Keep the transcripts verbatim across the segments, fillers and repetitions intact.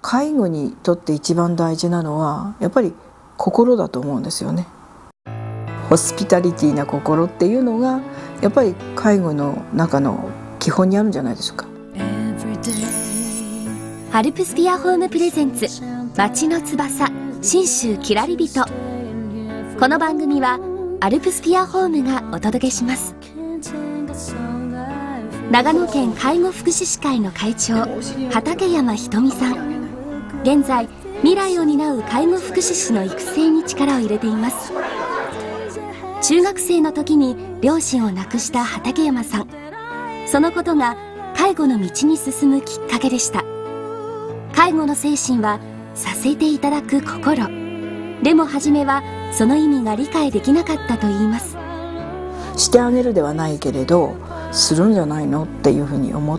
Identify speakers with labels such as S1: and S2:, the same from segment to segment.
S1: 介護にとって一番大事なのはやっぱり心だと思うんですよね。ホスピタリティな心っていうのがやっぱり介護の中の基本にあるんじゃないでしょうか。
S2: アルプスピアホームプレゼンツ街の翼信州きらりびと。この番組はアルプスピアホームがお届けします。長野県介護福祉士会の会長畠山ひとみさん。現在未来を担う介護福祉士の育成に力を入れています。中学生の時に両親を亡くした畠山さん。そのことが介護の道に進むきっかけでした。介護の精神はさせていただく心。でも初めはその意味が理解できなかったといいます。
S1: してあげるではないけれどするんじゃないのっていうふうに思って、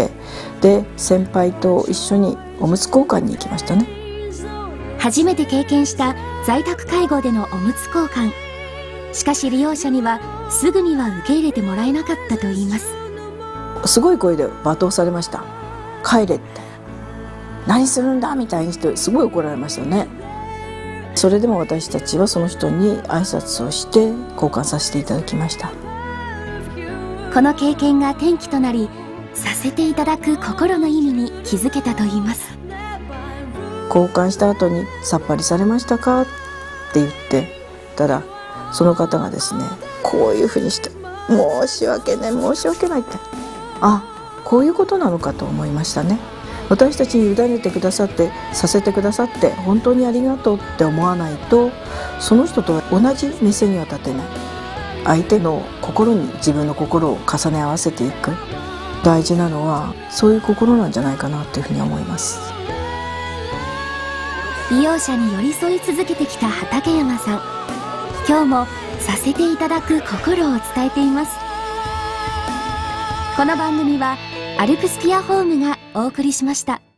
S1: で先輩と一緒におむつ交換に行きましたね。
S2: 初めて経験した在宅介護でのおむつ交換。しかし利用者にはすぐには受け入れてもらえなかったといいます。
S1: すごい声で罵倒されました。帰れって、何するんだみたいにしてすごい怒られましたね。それでも私たちはその人に挨拶をして交換させていただきました。
S2: この経験が転機となり、させていただく心の意味に気づけたといいます。
S1: 交換した後にさっぱりされましたかって言ってたら、その方がですね、こういうふうにして申し訳ない申し訳ないって、あ、こういうことなのかと思いましたね。私たちに委ねてくださってさせてくださって本当にありがとうって思わないと、その人と同じ目線には立てない。相手の心に自分の心を重ね合わせていく。大事なのはそういう心なんじゃないかなというふうに思います。
S2: 利用者に寄り添い続けてきた畠山さん。今日もさせていただく心を伝えています。この番組はアルプスピアホームがお送りしました。